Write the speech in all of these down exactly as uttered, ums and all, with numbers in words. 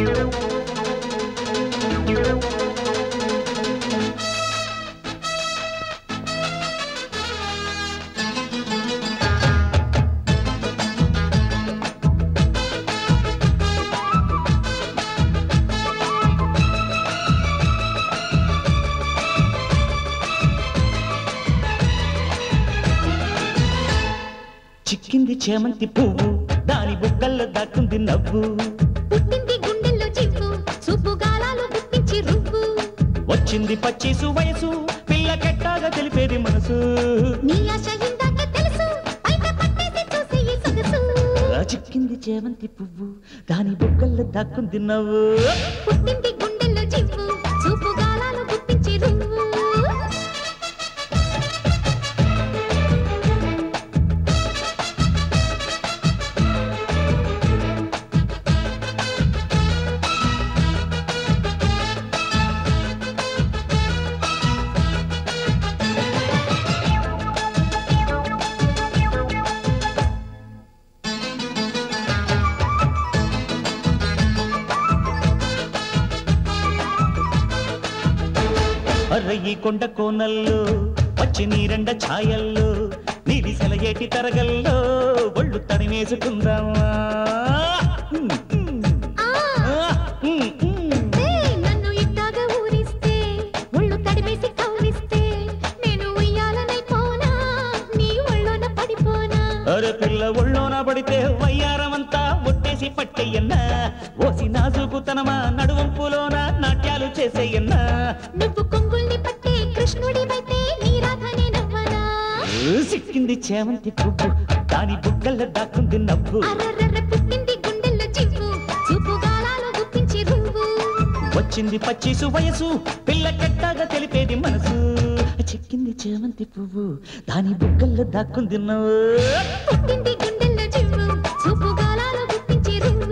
చిక్కింది చేమంతి పువ్వు దాని బుగ్గల్లో దాక్కుంది నవ్వు పుట్టింది గుండెల్లో చివ్వు చూపు గాలాలు గుప్పించి రువ్వు వచ్చింది పచ్చిసు వయసు పిల్ల కెట్టాగా తెలిపేది మనసు నీ ఆశ ఇందాకే తెలుసు బయట పట్టేసి చూసే ఈ సొగసు చిక్కింది చేమంతి పువ్వు దాని బుగ్గల్లో దాక్కుంది నవ్వు పుట్టింది గుండెల్లో చివ్వు చూపు గాలాలు గుప్పించి రువ్వు అర్రయ్యి కొండ కోనల్లో వచ్చి నీరెండ ఛాయల్లో నీలి సెలయేటి తరగల్లో ఒళ్ళు తడిమేసుకుందామా నన్ను ఇట్టాగా ఊరిస్తే ఒళ్ళు తడిమేసి కౌలిస్తే నేను ఉయ్యాలనైపోనా నీ ఒళ్ళోన పడిపోనా అరే పిల్ల ఒళ్ళోన పడితే వయ్యారమంతా ఒట్టేసి పట్టేయన్నా ఓసి నాజుకుతనమా నడువంపులోన నాట్యాలు చేసేయన్నా నువ్వు కొంగుల్ని పట్టే కృష్ణుడివైతే నీ రాధనే నవ్వనా సిక్కింది చేమంతి పువ్వు దాని బుగ్గల్లో దాక్కుంది నవ్వు అర్రర్ర పుట్టింది గుండెల్లో చివ్వు చూపు గాలాలు గుప్పించి రువ్వు వచ్చింది పచ్చిసు వయసు పిల్ల కట్టాగా తెలిపేది మనసు చిక్కింది చేమంతి పువ్వు దాని బుగ్గల్లో దాక్కుంది నవ్వు పుట్టింది గుండెల్లో చివ్వు చూపు గాలాలు గుప్పించి రువ్వు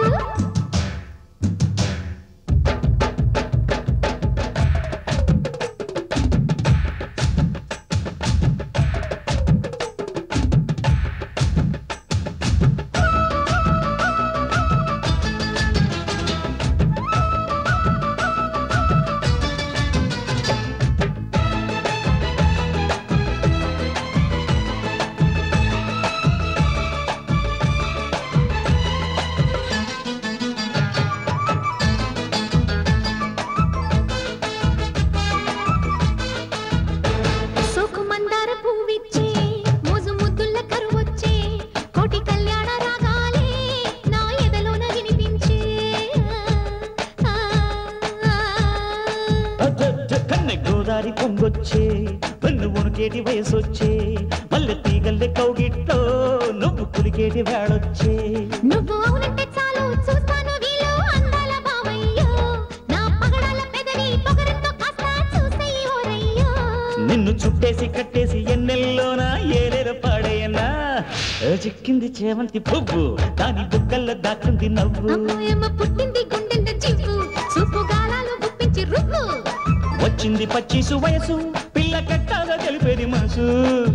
గోదారి పొంగొచ్చే వెన్ను వణుకేటి వయసొచ్చే మల్లె తీగల్లె కౌగిట్లో నువ్వు కులికేటి వేళొచ్చే నువ్వు అవునంటే చాలు చూస్తాను వీలు అందాల బావయ్యో నా పగడాల పెదవి పొగరంతో కాస్త చూసేయి ఓరయ్యో నిన్ను చుట్టేసి కట్టేసి ఎన్నెల్లోనా ఏలేర పాడేయనా చిక్కింది చేమంతి పువ్వు దాని బుగ్గల్లో దాక్కుంది నవ్వు అమ్మోయమ్మ పుట్టింది గుండెల్లో చివ్వు చూపు గాలాలు గుప్పించి రువ్వు వచ్చింది పచ్చిసు వయసు పిల్ల కట్టాగా తెలిపేది మనసు